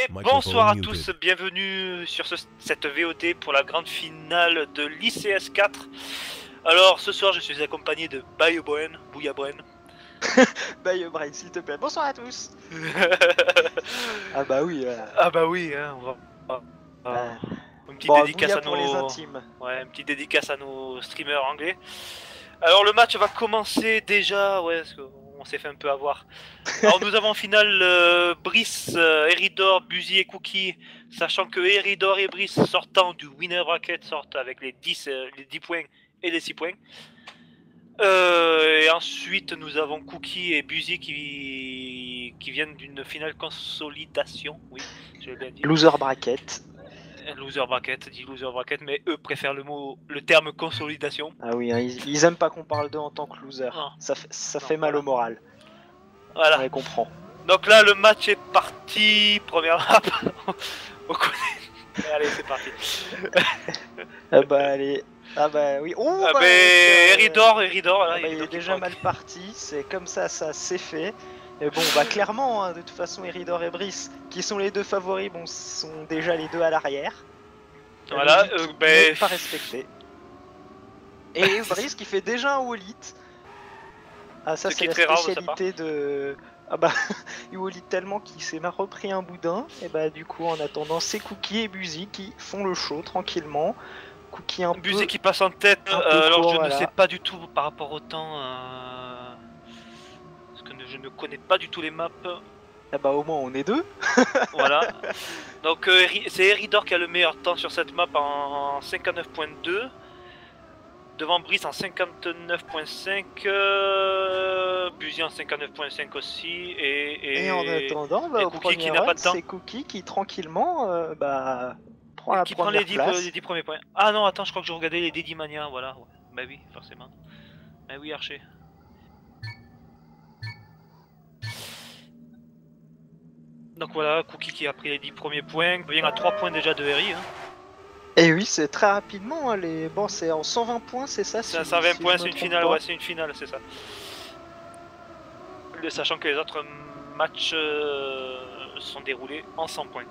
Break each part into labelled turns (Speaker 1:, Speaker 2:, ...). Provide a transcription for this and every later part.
Speaker 1: bonsoir à tous, bienvenue sur cette VOD pour la grande finale de l'ICS 4. Alors ce soir je suis accompagné de Bayoboen, Bouyaboen.
Speaker 2: Bayoboen s'il te plaît, bonsoir à tous. Ah bah oui.
Speaker 1: Ah bah oui, hein, on va... une petite dédicace à nos...
Speaker 2: pour les intimes.
Speaker 1: Ouais, une petite dédicace à nos streamers anglais. Alors le match va commencer déjà, ouais, parce qu'on s'est fait un peu avoir. Alors nous avons en finale Brice, Eridor, Buzy et Cookie, sachant que Eridor et Brice sortant du winner bracket sortent avec les 10 points et les 6 points. Et ensuite nous avons Cookie et Buzy qui viennent d'une finale consolidation, oui, je l'ai bien dit.
Speaker 2: Loser bracket.
Speaker 1: Loser bracket, dit loser bracket, mais eux préfèrent le terme consolidation.
Speaker 2: Ah oui, hein, ils aiment pas qu'on parle d'eux en tant que loser. Non. Ça fait mal au moral.
Speaker 1: Voilà.
Speaker 2: On les comprend.
Speaker 1: Donc là, le match est parti. Première map. On connaît. Allez, c'est parti.
Speaker 2: Ah bah allez. Ah bah oui. Oh,
Speaker 1: ah bah, Eridor, là,
Speaker 2: ah bah, il est déjà mal parti. C'est comme ça c'est fait. Et bon, bah clairement, hein, de toute façon, Eridor et Brice, qui sont les deux favoris, bon, sont déjà les deux à l'arrière.
Speaker 1: Voilà,
Speaker 2: pas respecté. Et Brice qui fait déjà un wall hit. Ah ça c'est la spécialité de... Ah bah, il wall hit tellement qu'il s'est repris un boudin. Et bah du coup, en attendant, c'est Cookie et Buzy qui font le show tranquillement. Cookie un
Speaker 1: Buzy
Speaker 2: peu...
Speaker 1: qui passe en tête, alors je ne sais pas du tout par rapport au temps... Je ne connais pas du tout les maps.
Speaker 2: Ah bah au moins on est deux.
Speaker 1: Voilà. Donc c'est Eridor qui a le meilleur temps sur cette map en 59.2. Devant Brice en 59.5. Buzy en 59.5 aussi.
Speaker 2: Et en attendant, bah, au premier run, c'est Cookie qui tranquillement prend la première place.
Speaker 1: Les 10 premiers points. Ah non, attends, je crois que je regardais les Dédi Mania, voilà. Ouais. Bah oui, forcément. Bah oui, Archer. Donc voilà, Cookie qui a pris les 10 premiers points, vient à 3 points déjà de Eri. Hein.
Speaker 2: Et oui, c'est très rapidement, hein, bon, c'est en 120 points, c'est ça?
Speaker 1: C'est 120 points, c'est une finale, ouais, c'est une finale, c'est ça. Sachant que les autres matchs sont déroulés en 100 points.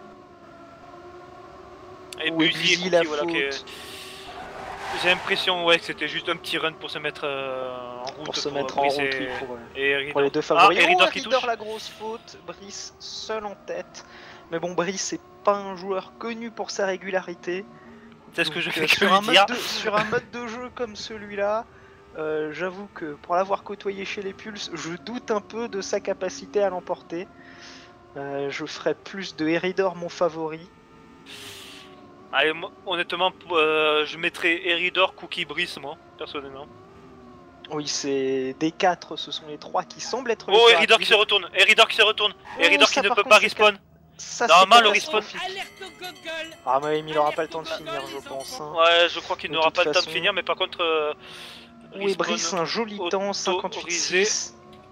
Speaker 1: Et
Speaker 2: oui,
Speaker 1: Buzy et Cookie, voilà, j'ai l'impression que c'était juste un petit run pour se mettre en route.
Speaker 2: Pour se mettre en route,
Speaker 1: pour
Speaker 2: les deux favoris.
Speaker 1: Eridor qui touche.
Speaker 2: La grosse faute, Brice seul en tête. Mais bon, Brice c'est pas un joueur connu pour sa régularité.
Speaker 1: C'est ce que je fais
Speaker 2: sur un mode de jeu comme celui-là, j'avoue que pour l'avoir côtoyé chez les Pulses, je doute un peu de sa capacité à l'emporter. Je ferais plus de Eridor mon favori.
Speaker 1: Allez, moi, honnêtement, je mettrais Eridor, Cookie, Brice, moi, personnellement.
Speaker 2: Oui, c'est des 4, ce sont les 3 qui semblent être...
Speaker 1: Oh, Eridor qui se retourne, Eridor qui ne peut pas respawn. Normalement, le respawn...
Speaker 2: Ah mais il n'aura pas le temps de finir, je pense. Hein.
Speaker 1: Ouais, je crois qu'il n'aura pas le temps de finir, mais par contre...
Speaker 2: oui, Brice, un joli temps, 58-6.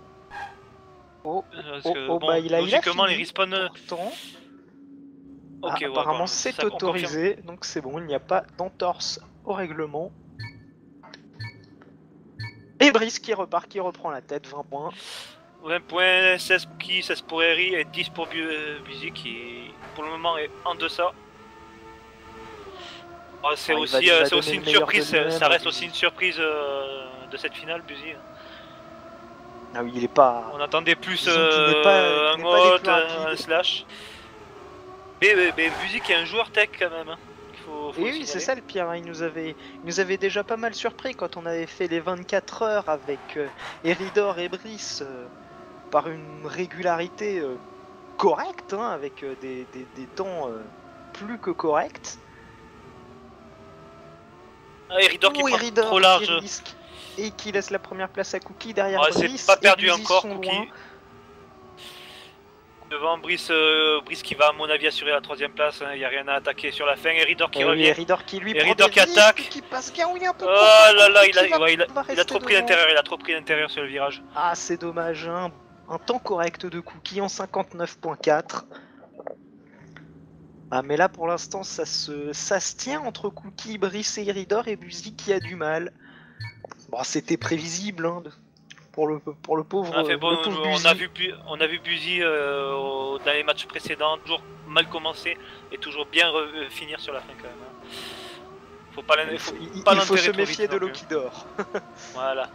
Speaker 2: Bah il a
Speaker 1: logiquement, les respawns...
Speaker 2: Okay, apparemment c'est autorisé, donc c'est bon, il n'y a pas d'entorse au règlement. Et Brice qui repart, qui reprend la tête, 20 points.
Speaker 1: 20 points, 16 pour qui, 16 pour Eri et 10 pour Buzy qui pour le moment est en deçà. Oh, c'est aussi une surprise, ça reste aussi une surprise de cette finale, Buzy.
Speaker 2: Ah oui, il est pas...
Speaker 1: On attendait plus un mode, un slash. Mais Buzy qui est un joueur tech quand même. Hein.
Speaker 2: Oui, c'est ça le pire, hein. Il nous avait déjà pas mal surpris quand on avait fait les 24 heures avec Eridor et Brice par une régularité correcte, hein, avec des temps plus que corrects.
Speaker 1: Eridor qui prend trop large.
Speaker 2: Et qui laisse la première place à Cookie derrière Brice.
Speaker 1: C'est pas perdu encore, Cookie. Devant Brice qui va à mon avis assurer la 3ème place, il n'y a rien à attaquer sur la fin, Eridor qui revient.
Speaker 2: Eridor qui lui prend
Speaker 1: qui attaque.
Speaker 2: Qui passe bien, oui, un peu.
Speaker 1: Oh là là, il a trop pris l'intérieur, sur le virage.
Speaker 2: Ah c'est dommage, hein. Un temps correct de Cookie en 59.4. Ah mais là pour l'instant ça se tient entre Cookie, Brice et Eridor et Buzy qui a du mal. Bon c'était prévisible, hein. pour le pauvre.
Speaker 1: Bon,
Speaker 2: le pauvre
Speaker 1: on a vu Buzy dans les matchs précédents, toujours mal commencer et toujours bien finir sur la fin quand même. Hein.
Speaker 2: Il faut se méfier de l'eau qui dort.
Speaker 1: Voilà.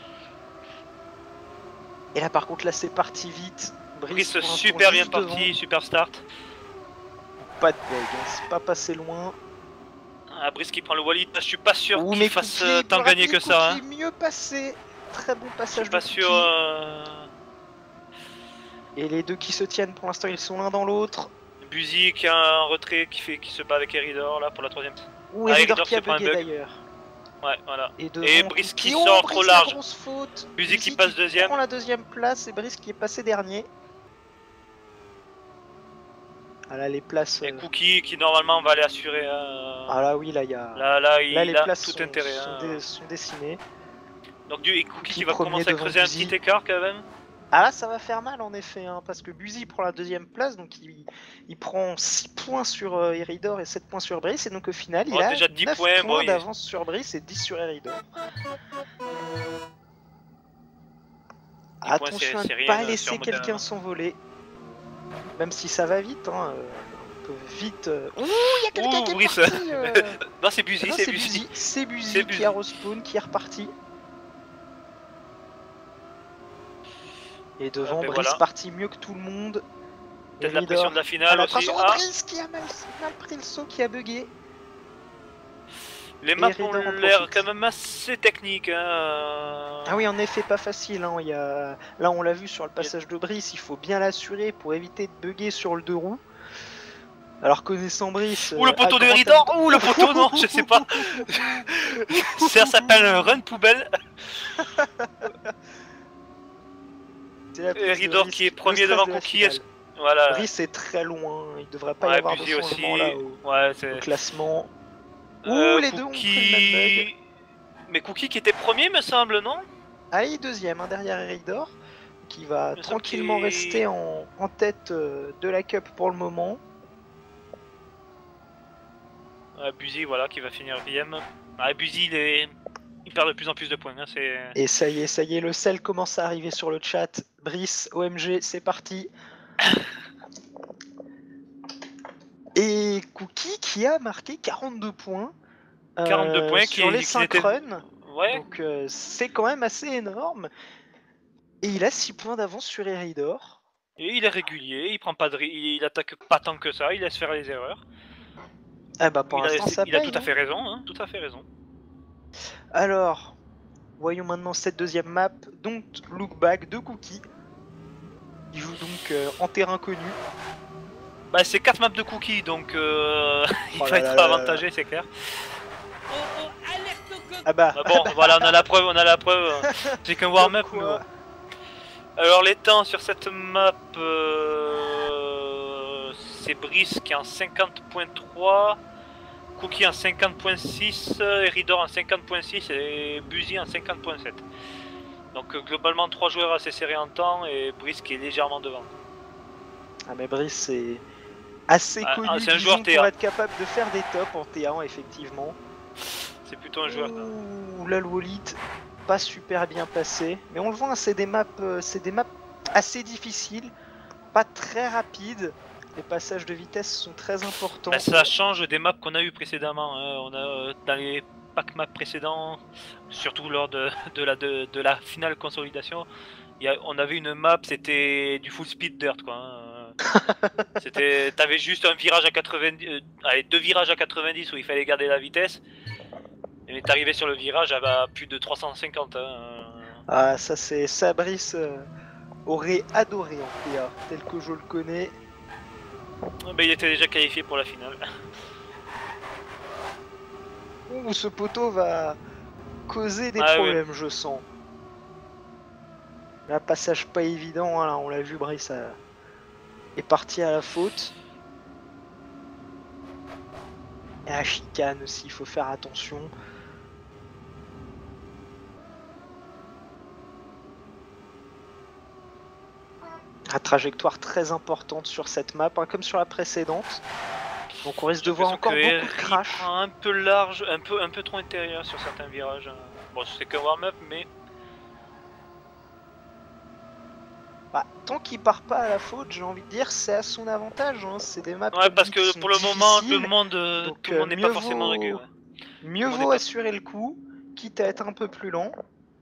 Speaker 2: Et là par contre là c'est parti vite.
Speaker 1: Brice super bien parti, super start.
Speaker 2: Pas de bug, hein. C'est pas passé loin.
Speaker 1: Ah, Brice qui prend le Walid, je suis pas sûr qu'il fasse tant gagner que ça. Hein.
Speaker 2: Mieux passé. Très bon passage.
Speaker 1: Je suis pas sûr.
Speaker 2: Et les deux qui se tiennent pour l'instant, ils sont l'un dans l'autre.
Speaker 1: Buzy qui a un retrait qui se bat avec Eridor là pour la troisième.
Speaker 2: Ou Eridor qui a bugué d'ailleurs.
Speaker 1: Ouais, voilà.
Speaker 2: Et
Speaker 1: Brice qui sort trop large.
Speaker 2: Buzy
Speaker 1: qui passe deuxième.
Speaker 2: Prend la deuxième place et Brice qui est passé dernier. Ah là les places.
Speaker 1: Et Cookie qui normalement va aller assurer.
Speaker 2: Ah là oui là il y a.
Speaker 1: Là il
Speaker 2: les
Speaker 1: a
Speaker 2: places
Speaker 1: tout intérêt.
Speaker 2: Sont dessinées.
Speaker 1: Donc et Cookie qui va commencer à creuser un petit écart quand même.
Speaker 2: Ah là ça va faire mal en effet hein, parce que Buzy prend la deuxième place donc il prend 6 points sur Eridor et 7 points sur Brice et donc au final il a
Speaker 1: déjà 10
Speaker 2: 9
Speaker 1: points
Speaker 2: d'avance sur Brice et 10 sur Eridor. Attention à ne pas laisser quelqu'un s'envoler. Même si ça va vite hein, on peut vite... Ouh il y a quelqu'un qui est parti
Speaker 1: Non c'est Buzy,
Speaker 2: c'est Buzy qui a respawn, qui est reparti. Et devant, Brice parti mieux que tout le monde.
Speaker 1: Peut-être la pression de la finale aussi.
Speaker 2: Brice qui a mal pris le saut, qui a bugué.
Speaker 1: Les maps ont l'air quand même assez techniques. Hein.
Speaker 2: Ah oui, en effet, pas facile. Hein. Là, on l'a vu sur le passage de Brice, il faut bien l'assurer pour éviter de bugger sur le deux roues. Alors connaissant Brice...
Speaker 1: Ou le poteau de Eridor, ou le poteau, non, je sais pas. Ça s'appelle un run poubelle. Eridor qui est premier devant Cookie. Voilà.
Speaker 2: Brice est très loin, il devrait pas y avoir de changement là au classement. Les deux ont pris le même bug.
Speaker 1: Mais Cookie qui était premier me semble, non?
Speaker 2: Ah il est deuxième, derrière Eridor, qui va tranquillement rester en tête de la cup pour le moment.
Speaker 1: Buzy voilà qui va finir VM. Buzy il perd de plus en plus de points. Hein,
Speaker 2: et ça y est, le sel commence à arriver sur le chat. Brice, OMG, c'est parti. Et Cookie qui a marqué 42 points.
Speaker 1: 42 points
Speaker 2: sur les 5 runs.
Speaker 1: Ouais.
Speaker 2: Donc c'est quand même assez énorme. Et il a 6 points d'avance sur Eridor.
Speaker 1: Et il est régulier, il prend pas il attaque pas tant que ça, il laisse faire les erreurs.
Speaker 2: Ah bah pour l'instant ça paye.
Speaker 1: Il a tout à fait raison, hein, tout à fait raison.
Speaker 2: Alors, voyons maintenant cette deuxième map, Don't Look Back de Cookie. Il joue donc en terrain connu.
Speaker 1: Bah c'est 4 maps de Cookie donc il va être avantagé, c'est clair.
Speaker 2: Ah bah
Speaker 1: bon voilà on a la preuve, c'est qu'un warm-up. Alors les temps sur cette map c'est Brice qui est en 50.3, Cookie en 50.6, Eridor en 50.6 et Buzy en 50.7. Donc globalement 3 joueurs assez serrés en temps et Brice qui est légèrement devant. Ah
Speaker 2: mais Brice c'est assez connu
Speaker 1: c'est un joueur
Speaker 2: pour être capable de faire des tops en T1 effectivement.
Speaker 1: C'est plutôt un joueur.
Speaker 2: Ouh là le Walid pas super bien passé. Mais on le voit, c'est des maps assez difficiles, pas très rapides. Les passages de vitesse sont très importants.
Speaker 1: Bah, ça change des maps qu'on a eu précédemment. Hein. On a dans les pack maps précédents, surtout lors de la finale consolidation, on avait une map, c'était du full speed dirt quoi. Hein. T'avais juste un virage à 90, allez, 2 virages à 90 où il fallait garder la vitesse. Et t'arrivais sur le virage à plus de 350. Hein.
Speaker 2: Ah ça Brice aurait adoré en PA, tel que je le connais.
Speaker 1: Bah, il était déjà qualifié pour la finale.
Speaker 2: Ouh, ce poteau va causer des problèmes, je sens. Là, passage pas évident, hein, on l'a vu, Brice est parti à la faute. Et la chicane aussi, il faut faire attention. La trajectoire très importante sur cette map, hein, comme sur la précédente. Donc on risque de voir encore beaucoup de crash.
Speaker 1: Un peu large, un peu trop intérieur sur certains virages. Bon, c'est qu'un warm-up, mais
Speaker 2: Bah, tant qu'il part pas à la faute, j'ai envie de dire, c'est à son avantage. Hein. C'est des maps.
Speaker 1: Ouais, parce que pour le moment, tout le monde n'est pas forcément
Speaker 2: régulier.
Speaker 1: Ouais.
Speaker 2: Mieux vaut assurer le coup, quitte à être un peu plus lent.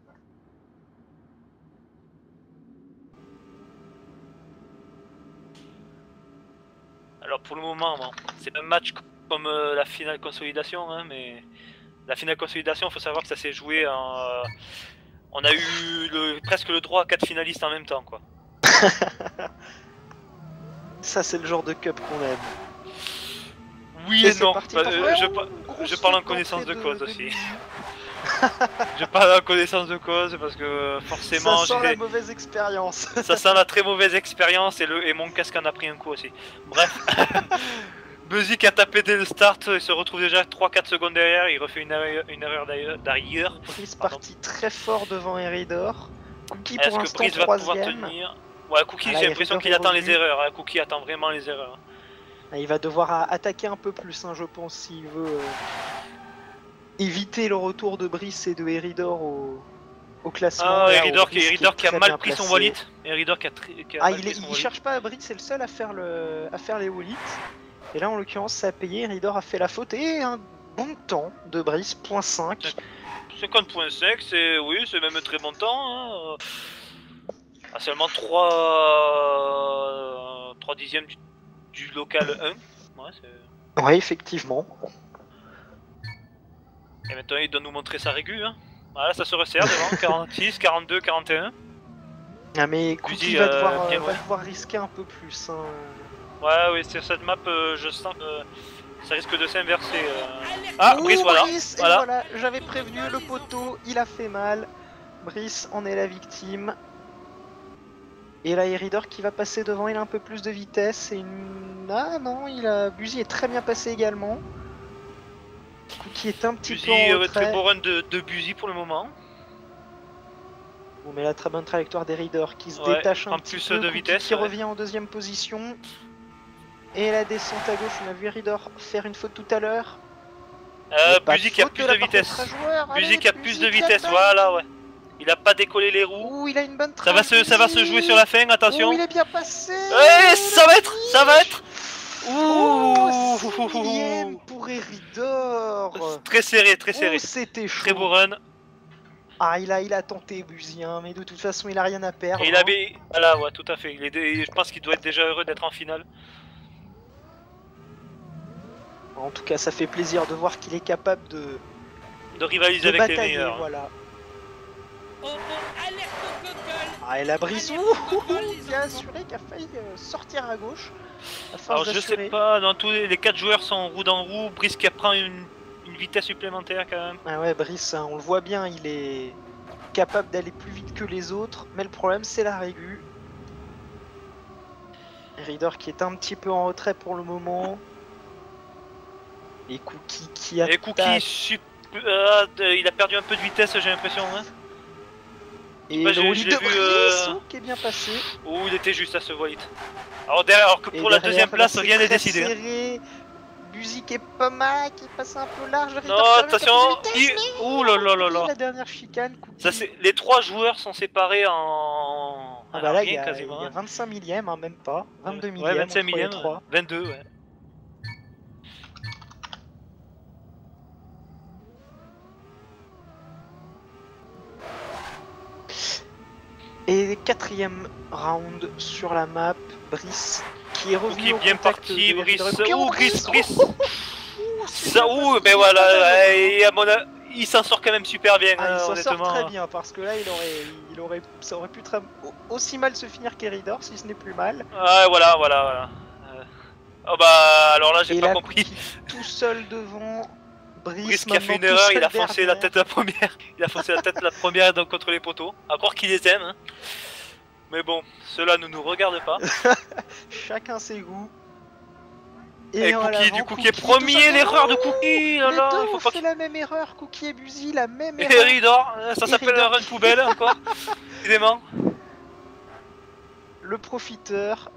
Speaker 1: Alors pour le moment, bon, c'est un match comme la finale consolidation, hein, mais la finale consolidation, il faut savoir que ça s'est joué en... on a eu presque le droit à 4 finalistes en même temps, quoi.
Speaker 2: Ça, c'est le genre de cup qu'on aime.
Speaker 1: Oui et non, je parle en connaissance de cause aussi. Je parle en connaissance de cause parce que forcément...
Speaker 2: Ça sent la mauvaise expérience.
Speaker 1: Ça sent la très mauvaise expérience et mon casque en a pris un coup aussi. Bref. Buzik a tapé dès le start, il se retrouve déjà 3-4 secondes derrière, il refait une erreur d'arrière.
Speaker 2: Brice parti très fort devant Eridor. Cookie pour l'instant
Speaker 1: Brice va pouvoir tenir? Ouais, Cookie, j'ai l'impression qu'il attend les erreurs. Hein. Cookie attend vraiment les erreurs.
Speaker 2: Il va devoir attaquer un peu plus, hein, je pense, s'il veut éviter le retour de Brice et de Eridor au classement.
Speaker 1: Ah, Eridor qui a mal pris son wallet. Eridor qui a
Speaker 2: il cherche pas à Brice, c'est le seul à faire les wallets. Et là, en l'occurrence, ça a payé. Eridor a fait la faute et un bon temps de Brice, 0.5.
Speaker 1: 50.5, c'est même un très bon temps. Hein. À seulement 3 dixièmes du local 1.
Speaker 2: Ouais, effectivement.
Speaker 1: Et maintenant, il doit nous montrer sa régu. Hein. Voilà, ça se resserre devant, 46, 42, 41.
Speaker 2: Ah, mais Cookie va devoir risquer un peu plus. Hein.
Speaker 1: Ouais, oui, sur cette map, je sens que ça risque de s'inverser. Ah, Brice, voilà.
Speaker 2: Voilà, j'avais prévenu le poteau, il a fait mal. Brice en est la victime. Et là, Eridor qui va passer devant, il a un peu plus de vitesse. Ah non, Buzy est très bien passé également. Cookie est un petit peu en retrait.
Speaker 1: Très beau run de Buzy pour le moment.
Speaker 2: Bon, mais la très bonne trajectoire d'Eridor qui se détache un petit peu.
Speaker 1: De vitesse,
Speaker 2: qui revient en deuxième position. Et la descente à gauche, on a vu Eridor faire une faute tout à l'heure.
Speaker 1: Buzy qui a plus de vitesse. Buzy qui a plus de vitesse, voilà, ouais. Il a pas décollé les roues.
Speaker 2: Ouh, il a une bonne
Speaker 1: ça va se jouer sur la fin, attention.
Speaker 2: Ouh, il est bien passé.
Speaker 1: Ouais, ça va être.
Speaker 2: Ouh, pour Eridor.
Speaker 1: Très serré.
Speaker 2: C'était chaud.
Speaker 1: Très beau run.
Speaker 2: Ah, il a tenté Buzy, hein, mais de toute façon, il a rien à perdre.
Speaker 1: Et il avait... Voilà, ouais, tout à fait. Je pense qu'il doit être déjà heureux d'être en finale.
Speaker 2: En tout cas, ça fait plaisir de voir qu'il est capable de
Speaker 1: rivaliser avec les meilleurs.
Speaker 2: Voilà. Ah, et la Brice, qui a assuré, qui a failli sortir à gauche.
Speaker 1: Alors je sais pas, dans tous les 4 joueurs sont roue dans roue, Brice qui prend une vitesse supplémentaire quand même.
Speaker 2: Ah ouais, Brice, hein, on le voit bien, il est capable d'aller plus vite que les autres, mais le problème c'est la régu. Eridor qui est un petit peu en retrait pour le moment. Et Cookie qui attaque.
Speaker 1: Et Cookie, il a perdu un peu de vitesse, j'ai l'impression. Hein.
Speaker 2: Et le wall de Brice qui est bien passé.
Speaker 1: Oh, il était juste à ce void. Alors que pour la deuxième place, rien n'est décidé.
Speaker 2: Serré. Buzy qui est pas mal, qui passe un peu large.
Speaker 1: Non, attention. Ouh là là là là.
Speaker 2: La dernière chicane.
Speaker 1: Ça, les 3 joueurs sont séparés en...
Speaker 2: Ah bah là, il y a 25 millièmes, hein, même pas. 22 millièmes.
Speaker 1: Ouais, 25 millièmes. 22, ouais.
Speaker 2: Et 4ème round sur la map, Brice qui est revenu au
Speaker 1: bien parti, Brice. Brice.
Speaker 2: Ça,
Speaker 1: mais voilà, il s'en sort quand même super bien.
Speaker 2: Il s'en sort très bien parce que là, ça aurait pu aussi mal se finir qu'Eridor si ce n'est plus mal.
Speaker 1: Ouais, voilà. Oh bah, alors là, j'ai pas compris.
Speaker 2: Tout seul devant.
Speaker 1: Brice qui a fait une erreur, il a foncé la tête la première. Il a foncé la tête la première donc contre les poteaux. Encore qu'il les aime. Hein. Mais bon, cela ne nous regarde pas.
Speaker 2: Chacun ses goûts.
Speaker 1: Et Cookie, du coup, qui est premier, l'erreur de Cookie.
Speaker 2: Les deux ont fait la même erreur, Cookie et Buzy, la même erreur.
Speaker 1: Et Eridor, ça s'appelle un run poubelle encore. Évidemment.
Speaker 2: Le profiteur.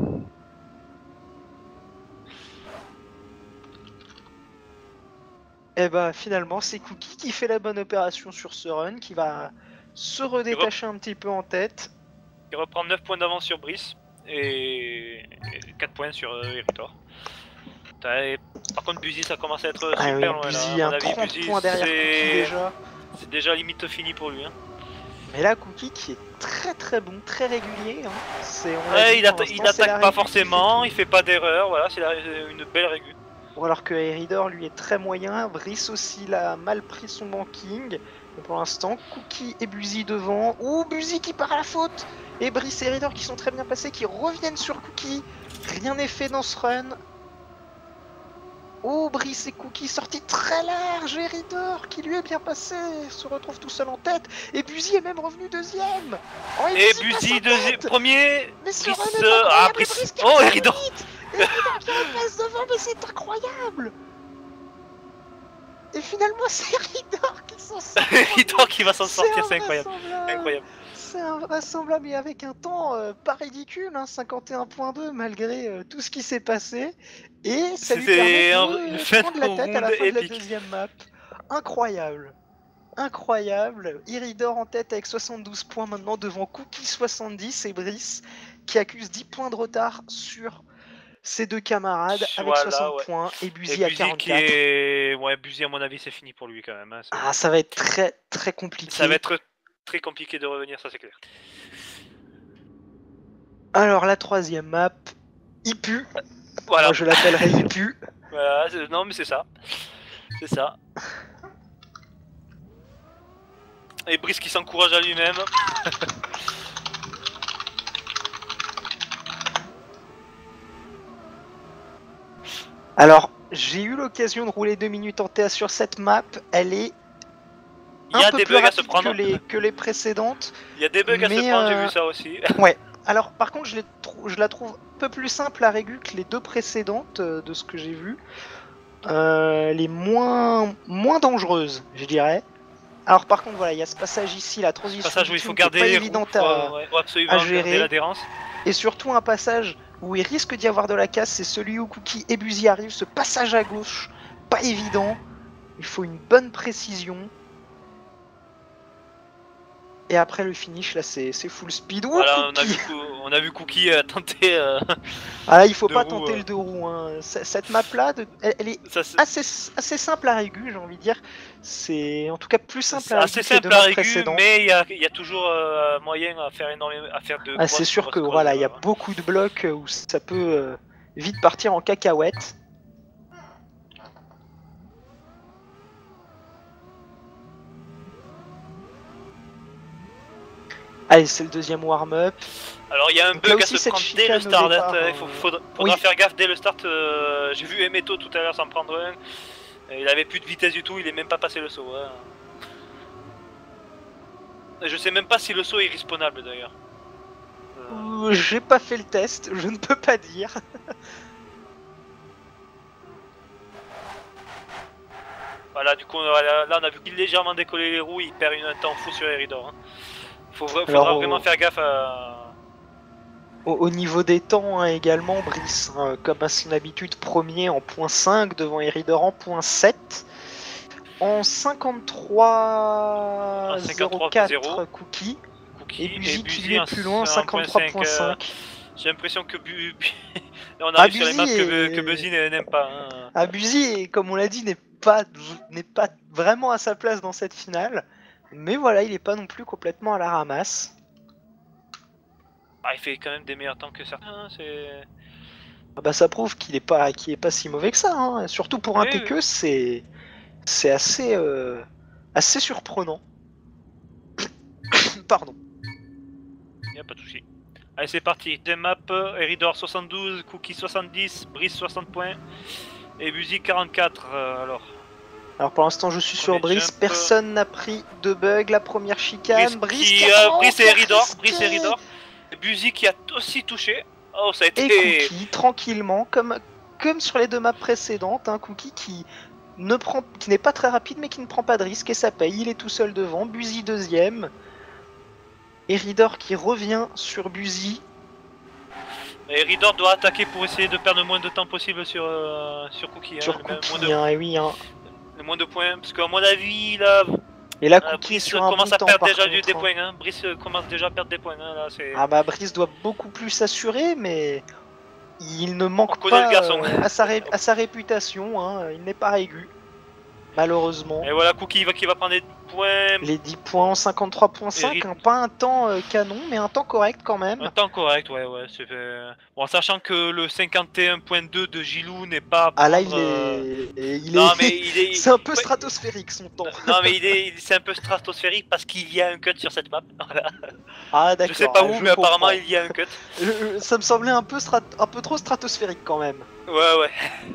Speaker 2: Et bah finalement c'est Cookie qui fait la bonne opération sur ce run, qui va se redétacher un petit peu en tête.
Speaker 1: qui reprend 9 points d'avance sur Brice et 4 points sur Eridor. Par contre, Buzy, ça commence à être super loin.
Speaker 2: Buzy, un 30 points derrière Cookie déjà.
Speaker 1: C'est déjà limite fini pour lui. Hein.
Speaker 2: Mais là, Cookie qui est très bon, très régulier. Hein.
Speaker 1: Il attaque pas forcément, il fait pas d'erreur, voilà, c'est une belle régu.
Speaker 2: Alors que Eridor lui est très moyen, Brice aussi il a mal pris son banking. Mais pour l'instant, Cookie et Buzy devant. Ouh, Buzy qui part à la faute. Et Brice et Eridor qui sont très bien passés, qui reviennent sur Cookie. Rien n'est fait dans ce run. Oh, Brice et Cookie sortis très large, Eridor qui lui est bien passé, se retrouve tout seul en tête, et Buzy est même revenu deuxième.
Speaker 1: Oh, et Buzy deuxième, premier.
Speaker 2: Mais ce
Speaker 1: Brice,
Speaker 2: Brice
Speaker 1: oh, Eridor.
Speaker 2: Eridor qui passe devant, mais c'est incroyable. Et finalement, c'est Eridor qui s'en sort.
Speaker 1: Eridor qui va s'en sortir, c'est incroyable.
Speaker 2: C'est invraisemblable, mais avec un temps pas ridicule, hein, 51.2 malgré tout ce qui s'est passé. Et ça lui permet de prendre la tête à la fin de la deuxième map. Incroyable. Incroyable. Eridor en tête avec 72 points maintenant devant Cookie 70 et Brice qui accuse 10 points de retard sur ses deux camarades avec 60 points et Buzy à 44.
Speaker 1: Buzy à mon avis c'est fini pour lui quand même.
Speaker 2: Hein, ça va être très compliqué.
Speaker 1: Ça va être très compliqué de revenir, ça c'est clair.
Speaker 2: Alors la troisième map, il pue.
Speaker 1: Voilà.
Speaker 2: Moi je l'appellerai il pue.
Speaker 1: Voilà, non mais c'est ça. C'est ça. Et Brice qui s'encourage à lui-même.
Speaker 2: Alors, j'ai eu l'occasion de rouler 2 minutes en TA sur cette map, elle est un peu plus rapide que les précédentes.
Speaker 1: Il y a des bugs à se prendre, j'ai vu ça aussi.
Speaker 2: Ouais, alors par contre je la trouve un peu plus simple à régu que les deux précédentes de ce que j'ai vu. Les moins dangereuses, je dirais. Alors par contre voilà, il y a ce passage ici, la transition
Speaker 1: passage où il faut garder
Speaker 2: pas évidente à gérer.
Speaker 1: L'adhérence.
Speaker 2: Et surtout un passage où il risque d'y avoir de la casse, c'est celui où Cookie et Buzy arrivent, ce passage à gauche, pas évident, il faut une bonne précision. Et après le finish là c'est full speed.
Speaker 1: Voilà, on a vu Cookie tenter.
Speaker 2: Ah là, il faut pas tenter le 2 roues. Hein. Cette map là, elle est assez simple à régu, j'ai envie de dire. C'est en tout cas plus simple à régu.
Speaker 1: Assez simple à régu, mais il y a toujours moyen à faire énormément, à faire de.
Speaker 2: C'est sûr que voilà, il y a beaucoup de blocs où ça peut vite partir en cacahuète. Allez, c'est le deuxième warm-up.
Speaker 1: Alors il y a un bug à se prendre dès le start, il faudra faire gaffe dès le start. J'ai vu Emeto tout à l'heure s'en prendre un. Il avait plus de vitesse du tout, il est même pas passé le saut. Hein. Je sais même pas si le saut est respawnable d'ailleurs.
Speaker 2: J'ai pas fait le test, je ne peux pas dire.
Speaker 1: Voilà, du coup là on a vu qu'il légèrement décoller les roues, il perd un temps fou sur Eridor. Hein. Faudra vraiment faire gaffe à...
Speaker 2: Au niveau des temps hein, également, Brice, hein, comme à son habitude, premier en .5 devant Eridor en .7. En 53.04 Cookie. Et Buzy qui lui est plus loin, 53.5.
Speaker 1: J'ai l'impression que on arrive sur les maps que Buzy n'aime pas. Hein.
Speaker 2: Buzy, comme on l'a dit, n'est pas vraiment à sa place dans cette finale. Mais voilà, il est pas non plus complètement à la ramasse.
Speaker 1: Il fait quand même des meilleurs temps que certains,
Speaker 2: ça prouve qu'il est pas si mauvais que ça, hein. Surtout pour un TQ, c'est assez surprenant. Pardon.
Speaker 1: Y'a pas de soucis. Allez, c'est parti. Deuxième map, Eridor 72, Cookie 70, Brice 60 points et Buzy 44.
Speaker 2: Alors pour l'instant je suis sur Brice, personne n'a pris de bug, la première chicane, Brice
Speaker 1: et Eridor, et Buzy qui a aussi touché. Oh ça a été...
Speaker 2: Et Cookie tranquillement, comme sur les deux maps précédentes, hein, Cookie qui n'est pas très rapide mais qui ne prend pas de risque et ça paye, il est tout seul devant, Buzy deuxième. Eridor qui revient sur Buzy.
Speaker 1: Eridor doit attaquer pour essayer de perdre le moins de temps possible sur Cookie.
Speaker 2: Sur Cookie, oui. Hein.
Speaker 1: Le moins de points, parce qu'à mon avis, là,
Speaker 2: Et là, Cookie
Speaker 1: Brice
Speaker 2: sur un
Speaker 1: commence
Speaker 2: bon
Speaker 1: à
Speaker 2: temps,
Speaker 1: perdre
Speaker 2: par
Speaker 1: déjà
Speaker 2: contre,
Speaker 1: des
Speaker 2: hein.
Speaker 1: points. Hein. Brice commence déjà à perdre des points. Hein, là,
Speaker 2: Ah bah Brice doit beaucoup plus s'assurer, mais il ne manque
Speaker 1: connaît
Speaker 2: pas
Speaker 1: le garçon.
Speaker 2: à sa réputation, hein. Il n'est pas aigu, malheureusement.
Speaker 1: Et voilà, Cookie qui va prendre des points.
Speaker 2: Les 10 points en 53.5, hein, pas un temps canon, mais un temps correct quand même.
Speaker 1: Un temps correct, ouais. Bon, sachant que le 51.2 de Gilou n'est pas à prendre...
Speaker 2: Ah là, il est...
Speaker 1: Non, mais il est...
Speaker 2: C'est un peu stratosphérique son temps.
Speaker 1: Non, mais c'est un peu stratosphérique parce qu'il y a un cut sur cette map. Voilà.
Speaker 2: Ah d'accord.
Speaker 1: Je sais pas où, mais apparemment il y a un cut.
Speaker 2: Ça me semblait un peu trop stratosphérique quand même.
Speaker 1: Ouais.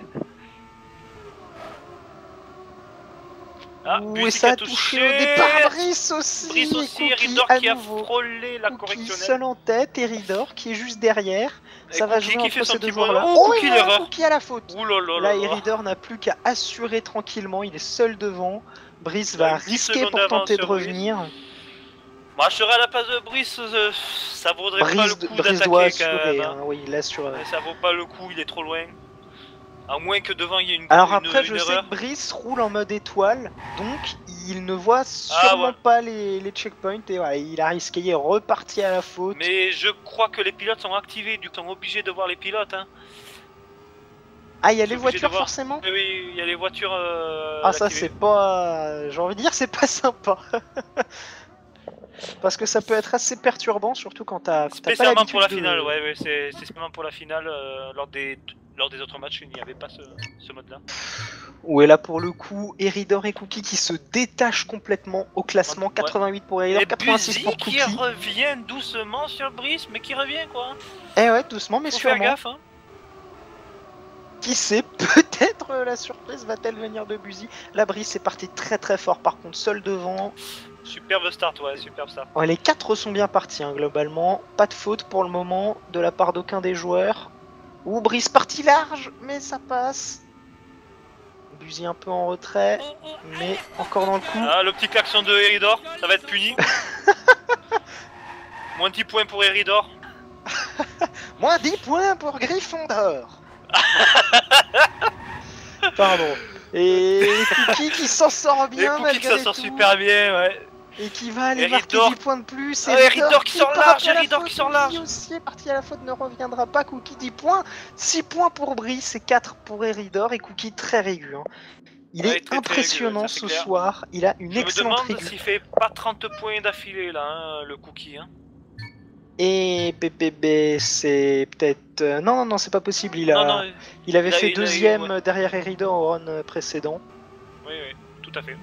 Speaker 2: Ah, et ça a touché au départ Brice aussi.
Speaker 1: Brice aussi, Eridor qui a frôlé la correctionnelle.
Speaker 2: Seul en tête, Eridor qui est juste derrière. Ça va jouer entre ces deux joueurs là.
Speaker 1: Oh,
Speaker 2: Cookie à la faute.
Speaker 1: Là,
Speaker 2: Eridor n'a plus qu'à assurer tranquillement, il est seul devant. Brice va risquer pour tenter de revenir.
Speaker 1: Moi je serais à la place de Brice, ça vaudrait pas le coup d'attaquer quand même.
Speaker 2: Hein, oui, il assure.
Speaker 1: Ça vaut pas le coup, il est trop loin. À moins que devant il y ait une
Speaker 2: Alors après, je sais que Brice roule en mode étoile, donc il ne voit sûrement pas les checkpoints et voilà, il a risqué, il est reparti à la faute.
Speaker 1: Mais je crois que les pilotes sont activés, du coup ils sont obligés de voir les pilotes. Hein.
Speaker 2: Ah, il y a les voitures forcément?
Speaker 1: Oui, il y a les voitures.
Speaker 2: Ah, ça c'est pas. J'ai envie de dire, c'est pas sympa. Parce que ça peut être assez perturbant, surtout quand t'as
Speaker 1: spécialement pour la finale, ouais, c'est spécialement pour la finale. Lors des autres matchs, il n'y avait pas ce mode-là.
Speaker 2: Ouais, là pour le coup, Eridor et Cookie qui se détachent complètement au classement. 88 pour Eridor, 86 pour Cookie.
Speaker 1: Qui revient doucement sur Brice, mais qui revient quoi.
Speaker 2: Eh ouais, doucement, mais sûrement.
Speaker 1: Faire gaffe, hein.
Speaker 2: Qui sait, peut-être la surprise va-t-elle venir de Buzy. La Brice est partie très fort, par contre, seul devant.
Speaker 1: Superbe start, ouais, superbe start.
Speaker 2: Ouais, les 4 sont bien partis, hein, globalement. Pas de faute pour le moment de la part d'aucun des joueurs. Ou Brice parti large, mais ça passe. Buzy un peu en retrait, mais encore dans le coup.
Speaker 1: Ah, le petit klaxon de Eridor, ça va être puni. Moins 10 points pour Eridor.
Speaker 2: Moins 10 points pour Gryffondor. Pardon. Et Cookie qui s'en sort bien malgré tout.
Speaker 1: Cookie qui s'en sort super bien, ouais.
Speaker 2: Et qui va aller marquer 10 points de plus.
Speaker 1: Et Eridor qui sort large, Eridor qui sort large.
Speaker 2: Cookie aussi est parti à la faute, ne reviendra pas. Cookie 10 points, 6 points pour Brice et 4 pour Eridor. Et Cookie très régu. Hein. Il est impressionnant ce soir, il a une excellente régu.
Speaker 1: Je me demande s'il fait pas 30 points d'affilée là, hein, le Cookie. Hein.
Speaker 2: Et BBB, c'est peut-être... Non, c'est pas possible, il avait fait deuxième derrière Eridor au run précédent.
Speaker 1: Oui, tout à fait.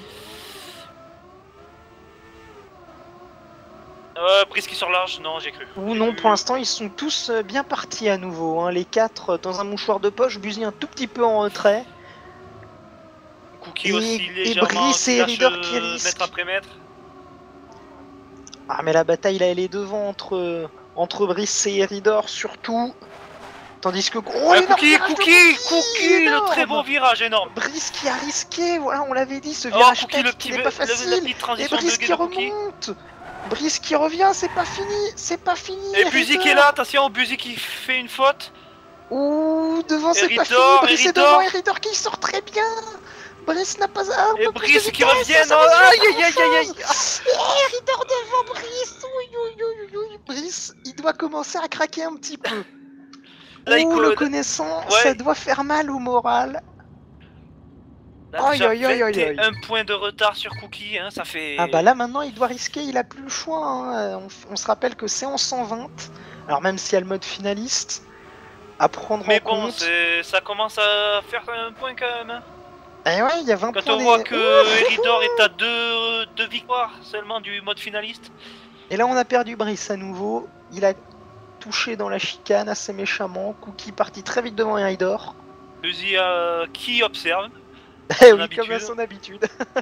Speaker 1: Brice qui sort large, non, j'ai cru.
Speaker 2: Ou non, pour l'instant, ils sont tous bien partis à nouveau. Hein. Les 4 dans un mouchoir de poche, Buzy un tout petit peu en retrait.
Speaker 1: Cookie aussi légèrement.
Speaker 2: Et Brice et Eridor qui risquent.
Speaker 1: Mètre après mètre.
Speaker 2: Ah, mais la bataille, là, elle est devant entre Brice et Eridor, surtout. Tandis que...
Speaker 1: Cookie, le très beau virage énorme.
Speaker 2: Brice qui a risqué, voilà, on l'avait dit, ce virage 4 qui n'est pas facile. Et Brice qui remonte. Brice qui revient, c'est pas fini,
Speaker 1: Et Buzy qui est là, attention, Buzy qui fait une faute.
Speaker 2: Ouh, devant c'est pas fini, Brice est devant, Eridor qui sort très bien. Brice n'a pas...
Speaker 1: Et Brice qui revient, aïe.
Speaker 2: Eridor devant Brice, Brice, il doit commencer à craquer un petit peu. Là, le connaissant, ça doit faire mal au moral.
Speaker 1: Aïe. Un point de retard sur Cookie, hein, ça fait...
Speaker 2: Ah bah là maintenant il doit risquer, il a plus le choix. Hein. On se rappelle que c'est en 120. Alors même s'il y a le mode finaliste à prendre en compte.
Speaker 1: Mais bon, ça commence à faire un point quand même. Hein.
Speaker 2: Et ouais, il y a 20
Speaker 1: quand
Speaker 2: points.
Speaker 1: Quand on voit que Eridor est à deux victoires seulement du mode finaliste.
Speaker 2: Et là on a perdu Brice à nouveau. Il a touché dans la chicane assez méchamment. Cookie parti très vite devant Eridor.
Speaker 1: Buzy qui observe.
Speaker 2: Eh oui, comme à son habitude.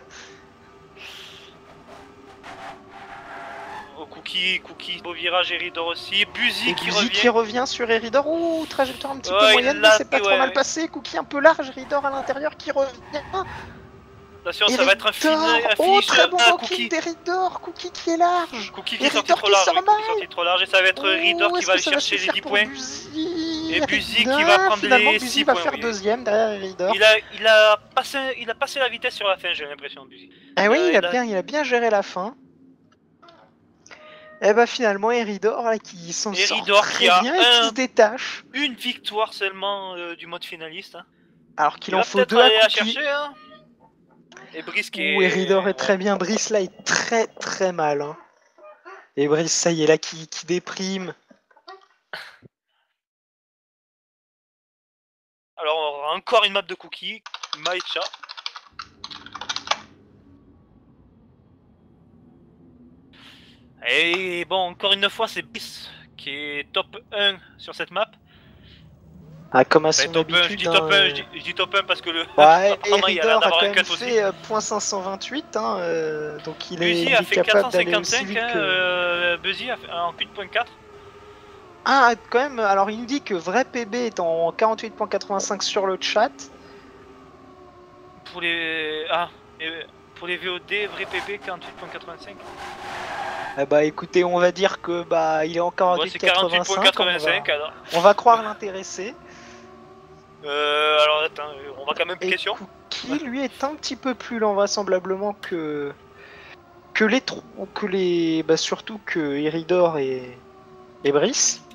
Speaker 1: Cookie, beau virage, Eridor aussi. Buzy qui
Speaker 2: revient sur Eridor. Ouh, trajectoire un petit peu moyenne, mais c'est pas trop mal passé. Cookie un peu large, Eridor à l'intérieur qui revient.
Speaker 1: Attention, ça va être un finish.
Speaker 2: Oh, très bon
Speaker 1: Cookie
Speaker 2: d'Eridor, Cookie qui est large.
Speaker 1: Cookie qui est sorti trop large, et ça va être Eridor qui va aller chercher les 10 points. Et Buzy qui va prendre les 6 points.
Speaker 2: Va faire deuxième derrière Eridor.
Speaker 1: Il a passé la vitesse sur la fin, j'ai l'impression, Buzy.
Speaker 2: Ah oui, il a bien géré la fin. Et bah finalement Eridor là qui s'en sort très bien et qui se détache.
Speaker 1: Une victoire seulement du mode finaliste. Hein.
Speaker 2: Alors qu'il en faut deux à Cookie.
Speaker 1: Chercher, hein. Et Brice qui est...
Speaker 2: Eridor est très bien, Brice là est très mal. Hein. Et Brice ça y est là qui déprime.
Speaker 1: Alors on aura encore une map de Cookie, Maïcha. Et bon, encore une fois, c'est Brice qui est top 1 sur cette map.
Speaker 2: Ah, comme à son habitude.
Speaker 1: Je dis top 1 parce que le.
Speaker 2: Ouais, Eridor a quand même fait .528, hein, donc il est capable d'aller aussi vite que...
Speaker 1: Buzy a fait en 8.4.
Speaker 2: Ah, quand même, alors il nous dit que vrai PB est en 48.85 sur le chat.
Speaker 1: Pour les... pour les VOD, vrai PB 48.85.
Speaker 2: Ah bah écoutez, on va dire que bah il est en 48.85.
Speaker 1: Alors.
Speaker 2: On va croire l'intéressé.
Speaker 1: Alors attends, on va quand même question.
Speaker 2: Cookie lui est un petit peu plus lent vraisemblablement que les bah surtout que Eridor et Brice.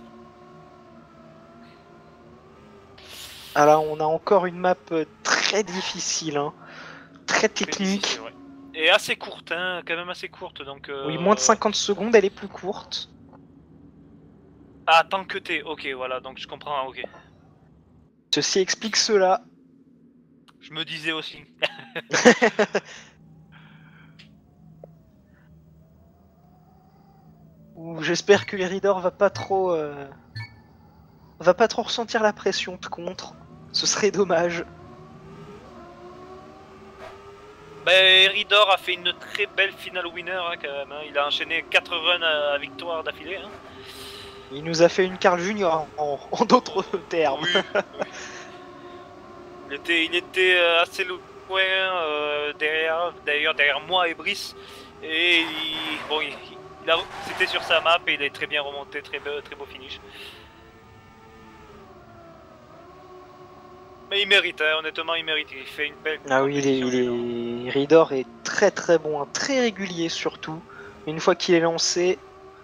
Speaker 2: Alors on a encore une map très difficile, hein, très technique.
Speaker 1: Difficile, ouais. Et assez courte, hein, quand même assez courte donc.
Speaker 2: Oui, moins de 50 secondes, elle est plus courte.
Speaker 1: Ah, tant que t'es, ok, voilà, donc je comprends, ok.
Speaker 2: Ceci explique cela.
Speaker 1: Je me disais aussi.
Speaker 2: J'espère que Eridor va pas trop ressentir la pression de contre. Ce serait dommage.
Speaker 1: Bah, Eridor a fait une très belle finale winner hein, quand même. Hein. Il a enchaîné 4 runs à victoire d'affilée. Hein.
Speaker 2: Il nous a fait une Carl Junior en d'autres termes.
Speaker 1: Oui, oui. Il était assez loin derrière moi et Brice. Et c'était sur sa map et il est très bien remonté, très beau finish. Mais il mérite, hein, honnêtement il mérite, il fait une belle...
Speaker 2: Ah oui, Eridor est très bon, hein, très régulier surtout. Une fois qu'il est lancé...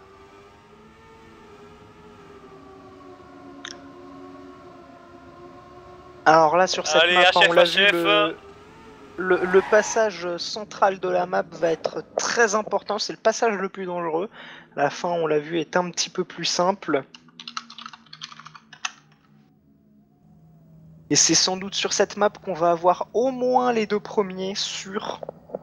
Speaker 2: Alors là sur cette map, on l'a vu, le passage central de la map va être très important, c'est le passage le plus dangereux. La fin, on l'a vu, est un petit peu plus simple. Et c'est sans doute sur cette map qu'on va avoir au moins les deux premiers sûrs.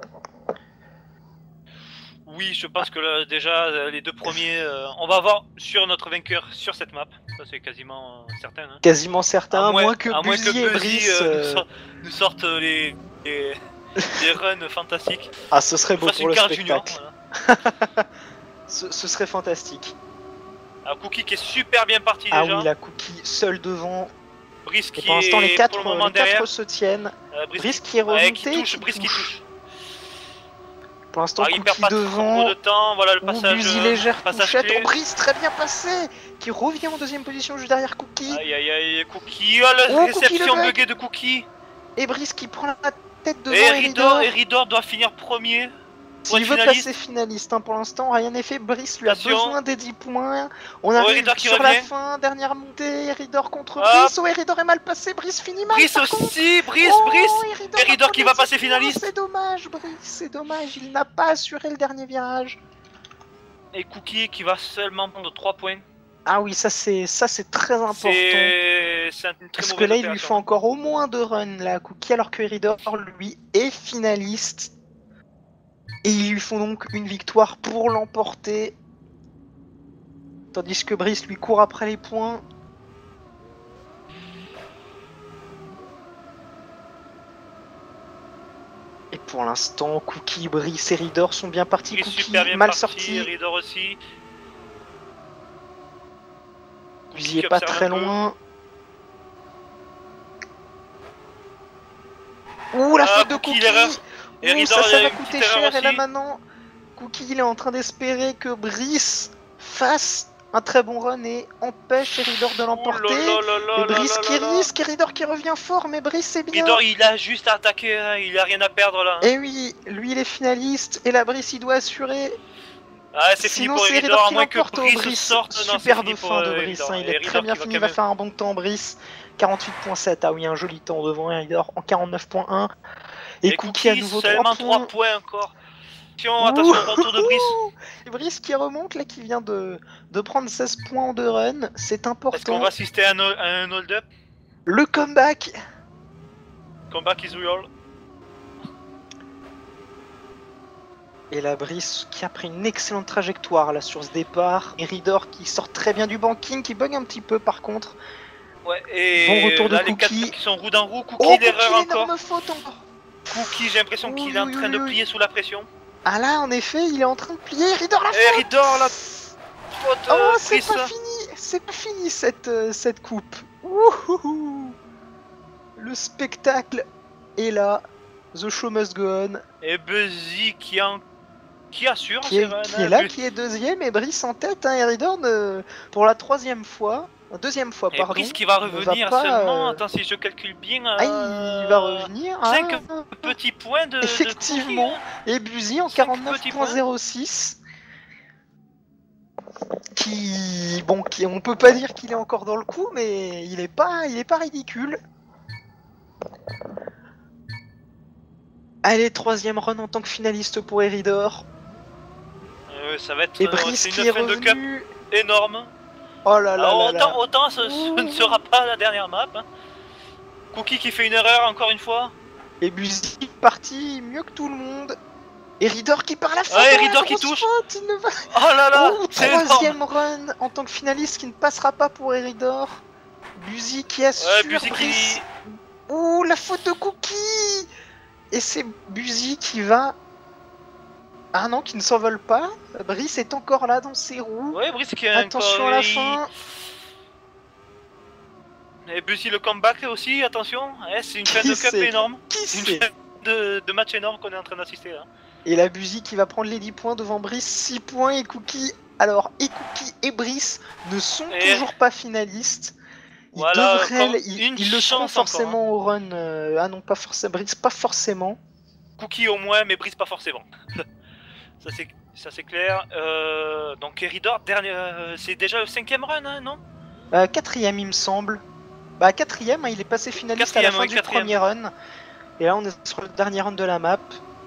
Speaker 1: Oui, je pense que là, déjà, les deux premiers, on va avoir sur notre vainqueur sur cette map. Ça, c'est quasiment certain. Hein.
Speaker 2: Quasiment certain, à moins que Buzy et Brice
Speaker 1: nous sortent les runs fantastiques.
Speaker 2: Ah, ce serait beau pour le spectacle.
Speaker 1: Junior, voilà.
Speaker 2: ce serait fantastique.
Speaker 1: Alors, Cookie qui est super bien parti déjà.
Speaker 2: Ah oui, la Cookie seul devant.
Speaker 1: Brice qui
Speaker 2: pour l'instant, les 4
Speaker 1: se
Speaker 2: tiennent. Brice qui est remonté.
Speaker 1: Brice qui touche.
Speaker 2: Pour l'instant,
Speaker 1: il perd pas
Speaker 2: devant.
Speaker 1: Trop de temps, voilà le passage.
Speaker 2: Buzy légère touchette. Brice très bien passé, qui revient en deuxième position juste derrière Cookie.
Speaker 1: Aïe, Cookie. Oh, la réception buggée de Cookie.
Speaker 2: Et Brice qui prend la tête devant
Speaker 1: Eridor doit finir premier.
Speaker 2: S'il veut passer finaliste, hein, pour l'instant, rien n'est fait. Brice lui a besoin des 10 points. On arrive sur la fin, dernière montée. Eridor contre Brice. Oh, Eridor est mal passé. Brice finit mal.
Speaker 1: Brice aussi, Brice. Eridor qui va passer finaliste.
Speaker 2: C'est dommage, Brice, c'est dommage. Il n'a pas assuré le dernier virage.
Speaker 1: Et Cookie qui va seulement prendre 3 points.
Speaker 2: Ah oui, ça c'est très important. Parce que là, il lui faut encore au moins 2 runs, là, Cookie, alors que Eridor, lui, est finaliste. Et ils lui font donc une victoire pour l'emporter. Tandis que Brice lui court après les points. Et pour l'instant, Cookie, Brice et Eridor sont bien partis. Cookie mal sorti.
Speaker 1: Eridor aussi.
Speaker 2: Buzy est pas très loin. Ouh, la faute de Cookie.
Speaker 1: Eridor,
Speaker 2: ça va coûter cher. Et là maintenant, Cookie il est en train d'espérer que Brice fasse un très bon run et empêche Eridor de l'emporter. Et Brice qui risque, Eridor qui revient fort, mais Brice c'est bien.
Speaker 1: Eridor il a juste attaqué, hein, il a rien à perdre là.
Speaker 2: Et oui, lui il est finaliste et la Brice il doit assurer.
Speaker 1: Ah, c'est fini pour Eridor, à moins que Brice sorte.
Speaker 2: Superbe fin de Brice, hein, il est très bien fini, il va faire un bon temps Brice. 48.7, ah oui, un joli temps devant Eridor en 49.1. Et Cookie à nouveau 3
Speaker 1: points encore. Attention, retour de Brice.
Speaker 2: Et Brice qui remonte là, qui vient de prendre 16 points en 2 runs, c'est important.
Speaker 1: Est-ce qu'on va assister à un hold-up?
Speaker 2: Le comeback.
Speaker 1: Comeback is real.
Speaker 2: Et la Brice qui a pris une excellente trajectoire là sur ce départ. Eridor qui sort très bien du banking, qui bug un petit peu par contre.
Speaker 1: Ouais, et
Speaker 2: bon retour de
Speaker 1: là,
Speaker 2: Cookie.
Speaker 1: Les 4 qui sont roue dans roue, Cookie d'erreur encore.
Speaker 2: Faute encore.
Speaker 1: Cookie, j'ai l'impression qu'il est en train de plier sous la pression.
Speaker 2: Ah là, en effet, il est en train de plier. Eridor la faute.
Speaker 1: Eridor la faute.
Speaker 2: Oh, c'est pas fini. C'est pas fini cette coupe. Ouhouhou. Le spectacle est là. The show must go on.
Speaker 1: Et Buzzy qui assure.
Speaker 2: Qui est là, qui est deuxième. Et Brice en tête. Hein, Eridor pour la deuxième fois. Deuxième fois, pardon.
Speaker 1: Et Brice qui va revenir seulement. Attends, si je calcule bien.
Speaker 2: Ah, il va revenir.
Speaker 1: 5 petits points de.
Speaker 2: Effectivement.
Speaker 1: De
Speaker 2: et Buzzy en 49.06. On peut pas dire qu'il est encore dans le coup, mais il est pas ridicule. Allez, troisième run en tant que finaliste pour Eridor.
Speaker 1: Ça va être
Speaker 2: et Brice qui est revenu.
Speaker 1: Énorme.
Speaker 2: Oh là là.
Speaker 1: Alors, autant ce ne sera pas la dernière map. Hein. Cookie qui fait une erreur encore une fois.
Speaker 2: Et Buzzy parti mieux que tout le monde. Eridor qui part la faute.
Speaker 1: Ouais, Eridor qui touche. Oh là là.
Speaker 2: Troisième run en tant que finaliste qui ne passera pas pour Eridor. Buzzy qui assure.
Speaker 1: Buzzy
Speaker 2: Brice. Ouh, la faute de Cookie. Et c'est Buzzy qui va. Ah non, qui ne s'envole pas. Brice est encore là dans ses roues.
Speaker 1: Ouais, Brice qui
Speaker 2: attention à la fin.
Speaker 1: Et Buzzy le comeback aussi, attention. C'est une fin de cup énorme. Une fin de match énorme qu'on est en train d'assister là.
Speaker 2: Et la Buzzy qui va prendre les 10 points devant Brice, 6 points. Et Cookie. Alors, et Cookie et Brice ne sont toujours pas finalistes. Ils le sont forcément au run. Ah non, pas forcément. Brice, pas forcément.
Speaker 1: Cookie au moins, mais Brice pas forcément. Ça c'est clair. Donc Eridor, c'est déjà le 5ème run, hein, non?
Speaker 2: 4ème il me semble. Bah 4ème, hein, il est passé finaliste à la fin du premier run. Et là on est sur le dernier run de la map.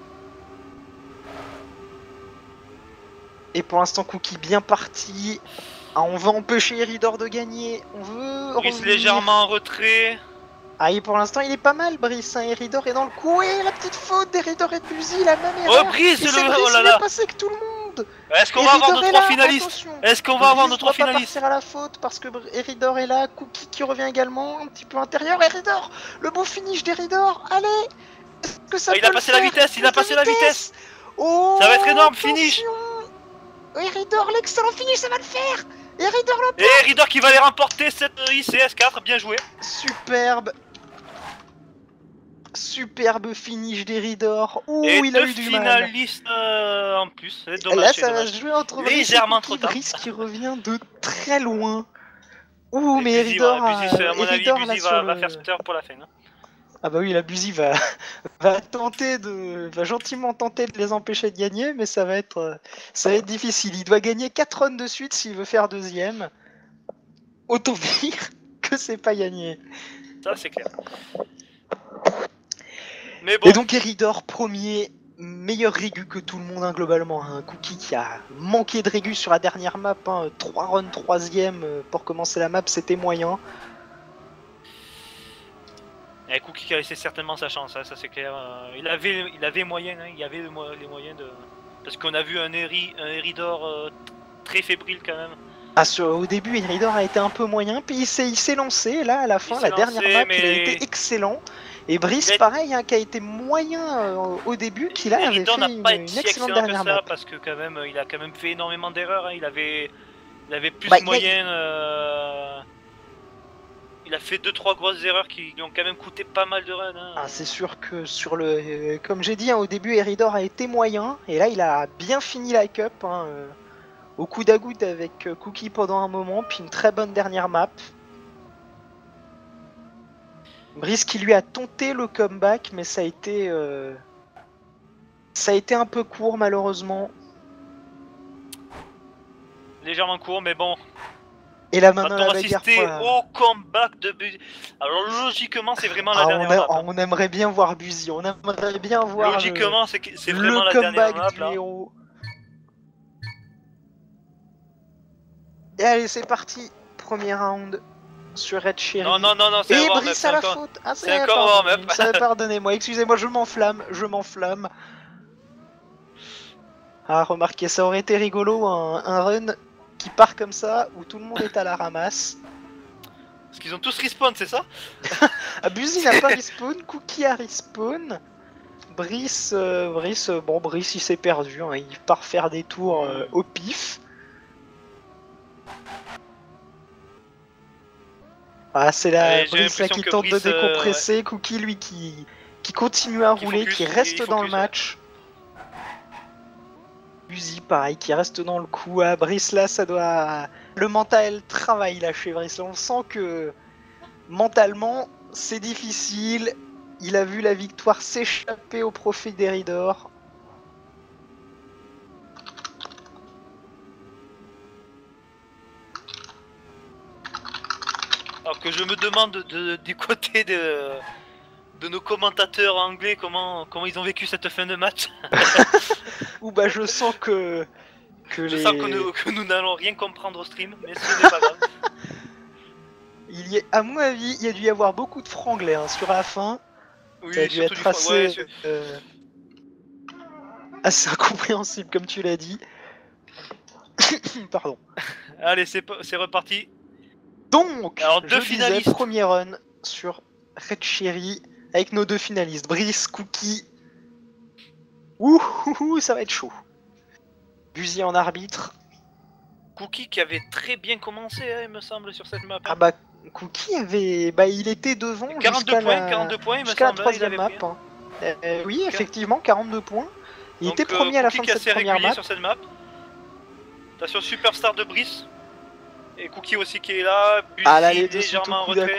Speaker 2: Et pour l'instant Cookie bien parti. Ah, on veut empêcher Eridor de gagner. On veut
Speaker 1: Brice légèrement en retrait.
Speaker 2: Ah, et pour l'instant il est pas mal Brice, hein. Eridor est dans le coup. Et la petite faute d'Eridor et de Buzzy, la même erreur.
Speaker 1: Oh Brice,
Speaker 2: il est passé que tout le monde.
Speaker 1: Est-ce qu'on va avoir nos 3 finalistes? Est-ce qu'on va avoir nos 3 finalistes?
Speaker 2: Partir à la faute parce que Eridor est là, Cookie qui revient également, un petit peu intérieur. Eridor, le beau finish d'Eridor, allez. Est-ce que ça
Speaker 1: il a passé la vitesse, il a passé la vitesse.
Speaker 2: Oh,
Speaker 1: ça va être énorme,
Speaker 2: attention.
Speaker 1: finish.
Speaker 2: Eridor, l'excellent finish, ça va le faire. Eridor l'emporte.
Speaker 1: Et Eridor qui va aller remporter cette ICS4, bien joué.
Speaker 2: Superbe. Superbe finish d'Eridor. Ouh,
Speaker 1: et
Speaker 2: il a eu du mal.
Speaker 1: finalistes en plus. Dommage,
Speaker 2: là, ça va se jouer entre
Speaker 1: légèrement trop tard.
Speaker 2: Brice qui revient de très loin. Ouh, mais Eridor,
Speaker 1: Eridor va faire scooter pour la fin. Hein.
Speaker 2: Ah bah oui, la Buzzy va gentiment tenter de les empêcher de gagner, mais ça va être difficile. Il doit gagner 4 runs de suite s'il veut faire deuxième. Autant dire que c'est pas gagné.
Speaker 1: Ça c'est clair. Mais bon.
Speaker 2: Et donc Eridor premier, meilleur régu que tout le monde hein, globalement. Un Cookie qui a manqué de régu sur la dernière map. Hein, 3 runs, 3ème pour commencer la map, c'était moyen.
Speaker 1: Et Cookie qui a laissé certainement sa chance, hein, ça c'est clair. Il avait moyen, hein, il y avait les moyens de... Parce qu'on a vu un Eridor très fébrile quand même.
Speaker 2: Ah, au début, Eridor a été un peu moyen, puis il s'est lancé, là à la fin, la dernière map, il a été excellent. Et Brice, pareil, hein, qui a été moyen au début, qui là avait fait une excellente dernière map.
Speaker 1: Parce que quand même, il a quand même fait énormément d'erreurs, hein. Il avait plus moyen... Il a fait 2-3 grosses erreurs qui lui ont quand même coûté pas mal de runs. Hein.
Speaker 2: Ah, c'est sûr que sur le... comme j'ai dit, hein, au début, Eridor a été moyen. Et là, il a bien fini la cup. Hein, au coude à coude avec Cookie pendant un moment. Puis une très bonne dernière map. Brice qui lui a tenté le comeback. Mais ça a été un peu court, malheureusement.
Speaker 1: Légèrement court, mais bon.
Speaker 2: Et là maintenant la bagarre
Speaker 1: au comeback de Buzy. Alors logiquement c'est vraiment la dernière map.
Speaker 2: On aimerait bien voir Buzy, on aimerait bien voir
Speaker 1: logiquement c'est vraiment la dernière map
Speaker 2: du héros. Et allez c'est parti, premier round sur Red Cherry.
Speaker 1: Non, c'est
Speaker 2: et Brice à la faute. Ah, c'est encore warm-up. Pardonnez-moi, excusez-moi, je m'enflamme. Ah remarquez, ça aurait été rigolo un run qui part comme ça, où tout le monde est à la ramasse.
Speaker 1: Parce qu'ils ont tous respawn, c'est ça?
Speaker 2: Buzy n'a pas respawn, Cookie a respawn. Brice il s'est perdu, hein, il part faire des tours au pif. Ah, c'est la Brice là qui tente de décompresser, Cookie lui qui continue à rouler, qui reste dans le match. Buzy pareil, qui reste dans le coup. Ah, Brice là, ça doit... Le mental travaille là chez Brice. On sent que mentalement, c'est difficile. Il a vu la victoire s'échapper au profit d'Eridor.
Speaker 1: Alors que je me demande du côté de nos commentateurs anglais comment ils ont vécu cette fin de match.
Speaker 2: Ou bah je sens que
Speaker 1: sens que nous n'allons rien comprendre au stream, mais ce n'est pas grave.
Speaker 2: À mon avis, il y a dû y avoir beaucoup de franglais hein, sur la fin.
Speaker 1: Oui,
Speaker 2: ça a dû être assez incompréhensible comme tu l'as dit. Pardon.
Speaker 1: Allez, c'est reparti.
Speaker 2: Donc, alors, deux finalistes. Premier run sur Red Cherry avec nos deux finalistes, Brice, Cookie. Ouh, ça va être chaud. Buzy en arbitre.
Speaker 1: Cookie qui avait très bien commencé, hein, il me semble, sur cette map.
Speaker 2: Ah bah, Cookie avait... Bah, il était devant
Speaker 1: 42 points, il me semble.
Speaker 2: Jusqu'à la troisième map. Hein. Oui, effectivement, 42 points. Il était premier à la fin de cette première map.
Speaker 1: Sur cette map. Attention, superstar de Brice. Et Cookie aussi qui est là. Buzy légèrement en retrait.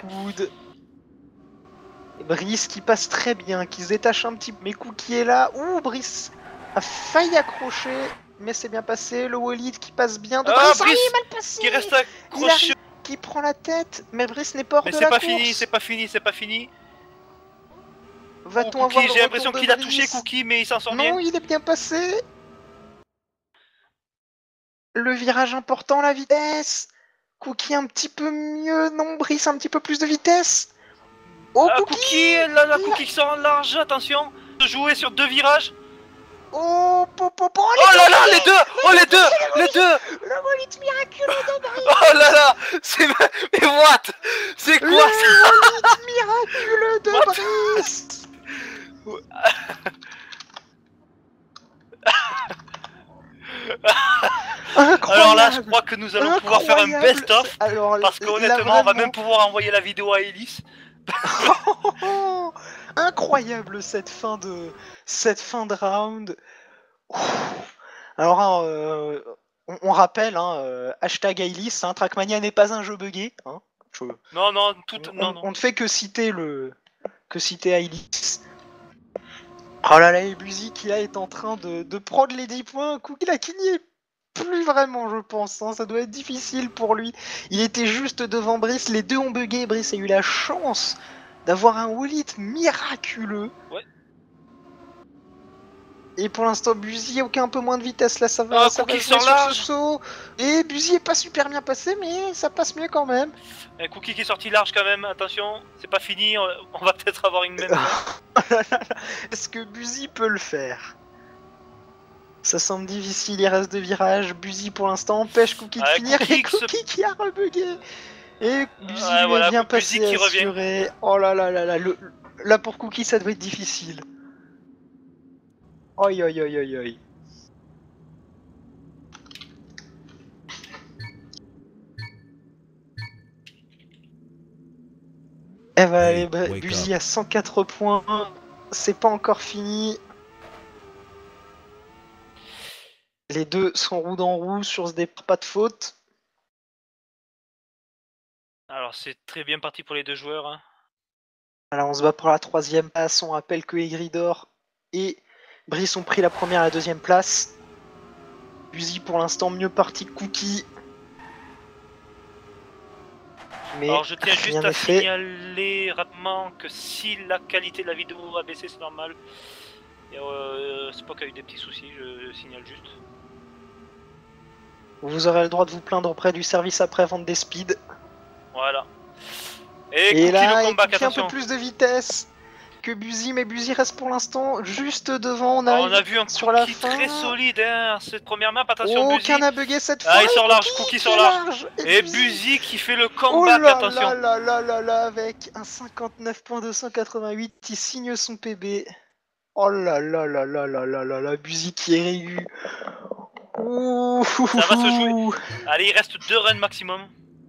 Speaker 2: Brice qui passe très bien, qui se détache un petit peu. Mais Cookie est là. Ouh, Brice a failli accrocher. Mais c'est bien passé. Le Walid qui passe bien. De Brice, mal passé.
Speaker 1: Qui reste accroché.
Speaker 2: Qui prend la tête. Mais Brice n'est pas hors de la course.
Speaker 1: C'est pas fini.
Speaker 2: Va-t-on avoir
Speaker 1: j'ai l'impression qu'il a touché Cookie, mais il s'en sort bien.
Speaker 2: Non, il est bien passé. Le virage important, la vitesse. Cookie un petit peu mieux. Non, Brice un petit peu plus de vitesse.
Speaker 1: Oh, Cookie la Cookie qui sort en large, attention. De jouer sur 2 virages.
Speaker 2: Oh,
Speaker 1: oh là là, les deux.
Speaker 2: Le Walid miraculeux de Brice.
Speaker 1: Oh là là, mais what? C'est quoi ça?
Speaker 2: Le Walid miraculeux de Brice.
Speaker 1: Alors là, je crois que nous allons pouvoir faire un best-of. Parce qu'honnêtement, on va même pouvoir envoyer la vidéo à Ellis.
Speaker 2: Incroyable cette fin de round. Alors on rappelle hashtag Ellis, Trackmania n'est pas un jeu buggé. Hein.
Speaker 1: Non,
Speaker 2: on ne fait que citer Ellis. Oh là là, et Buzy qui là est en train de prendre les 10 points. Cookie là qui n'y est plus vraiment, je pense. Hein. Ça doit être difficile pour lui. Il était juste devant Brice. Les deux ont bugué. Brice a eu la chance d'avoir un Walid miraculeux.
Speaker 1: Ouais.
Speaker 2: Et pour l'instant, Buzy a un peu moins de vitesse. Là, ça va
Speaker 1: Cookie
Speaker 2: sur
Speaker 1: large.
Speaker 2: ce saut. Et Buzy est pas super bien passé, mais ça passe mieux quand même.
Speaker 1: Et Cookie qui est sorti large quand même. Attention, c'est pas fini. On va peut-être avoir une même.
Speaker 2: Est-ce que Buzy peut le faire? Ça semble difficile, il reste 2 virages. Buzy pour l'instant empêche Cookie de finir. Et Cookie qui a rebugué. Et Buzy est bien passé, assuré. Oh là là là là. Là pour Cookie ça doit être difficile. Oi. Eh bah allez, Buzy à 104 points, c'est pas encore fini. Les deux sont roue dans roue sur ce départ, pas de faute.
Speaker 1: Alors c'est très bien parti pour les deux joueurs. Hein.
Speaker 2: Alors on se bat pour la 3ème place, on rappelle que Egridor et Brice ont pris la première et la 2ème place. Buzy pour l'instant mieux parti que Cookie.
Speaker 1: Mais alors je tiens juste à signaler rapidement que si la qualité de la vidéo a baissé, c'est normal. Spock a eu des petits soucis, je signale juste.
Speaker 2: Vous aurez le droit de vous plaindre auprès du service après-vente des speeds.
Speaker 1: Voilà.
Speaker 2: Et là, il y a un peu plus de vitesse que Buzy, mais Buzy reste pour l'instant juste devant. On
Speaker 1: a vu un sur la fin très solide hein, cette première map. Attention, Buzy.
Speaker 2: Aucun n'a bugué cette fois.
Speaker 1: Ah, il sort large, Cookie sort large. Et Buzy qui fait le comeback. Attention.
Speaker 2: Oh là, avec un 59.288, il signe son PB. Oh là, Buzy qui est régu.
Speaker 1: Ça va se jouer. Allez, il reste 2 runs maximum.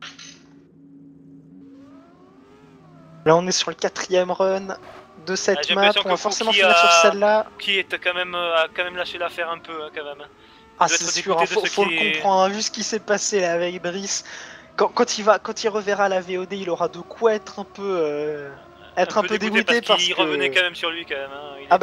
Speaker 2: Là, on est sur le 4ème run de cette map. On va forcément finir sur celle-là.
Speaker 1: Qui a quand même lâché l'affaire un peu, hein, quand même.
Speaker 2: Ah, c'est sûr, faut le comprendre. Hein, vu ce qui s'est passé là avec Brice. Quand il reverra la VOD, il aura de quoi être un peu. Être un peu dégoûté parce qu'il
Speaker 1: revenait quand même sur lui quand même.
Speaker 2: Hein.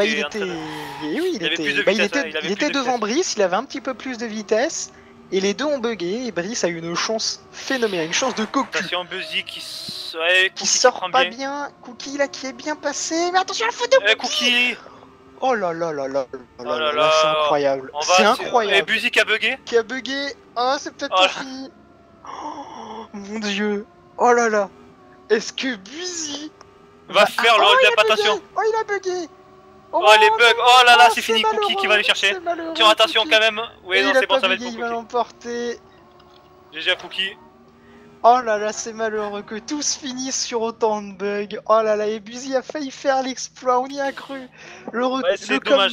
Speaker 2: Il était devant Brice, il avait un petit peu plus de vitesse. Et les deux ont bugué et Brice a eu une chance phénoménale, une chance de cocu.
Speaker 1: Attention Buzy qui
Speaker 2: sort pas bien. Cookie là qui est bien passé, mais attention la faute de
Speaker 1: Cookie.
Speaker 2: Oh là, c'est incroyable. C'est incroyable.
Speaker 1: Et Buzy qui a bugué.
Speaker 2: Ah, c'est peut-être pas fini. Oh mon dieu. Oh là là. Est-ce que Buzy
Speaker 1: va faire le rôle d'adaptation?
Speaker 2: Oh, il a bugué.
Speaker 1: Oh les bugs, oh là là, c'est fini, Cookie qui va aller chercher. Tiens, attention quand même. Oui, non, c'est bon, ça va être pour Cookie.
Speaker 2: Il va l'emporter.
Speaker 1: GG à Cookie.
Speaker 2: Oh là là, c'est malheureux que tous finissent sur autant de bugs. Oh là là, et Buzy a failli faire l'exploit, on y a cru.
Speaker 1: C'est dommage,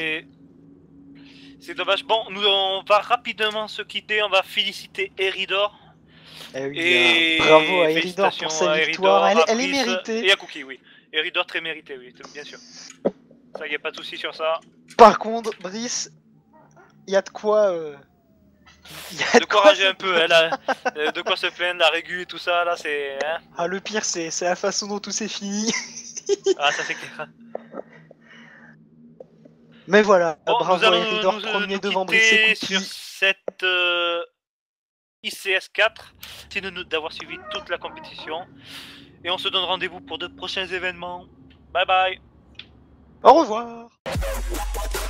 Speaker 1: c'est dommage. Bon, nous on va rapidement se quitter, on va féliciter Eridor.
Speaker 2: Et bravo à Eridor pour sa victoire, elle est méritée.
Speaker 1: Et à Cookie, oui. Eridor très mérité, oui, bien sûr. Ça, y a pas de souci sur ça.
Speaker 2: Par contre, Brice, il y a de quoi.
Speaker 1: De quoi rager un peu, hein, là. De quoi se plaindre, la régu et tout ça, là, c'est. Hein.
Speaker 2: Ah, le pire, c'est la façon dont tout s'est fini.
Speaker 1: Ah, ça c'est clair.
Speaker 2: Mais voilà,
Speaker 1: bon,
Speaker 2: bravo à Eridor, premier devant Brice et Cookie.
Speaker 1: Sur cette ICS 4, merci d'avoir suivi toute la compétition. Et on se donne rendez-vous pour de prochains événements. Bye bye.
Speaker 2: Au revoir.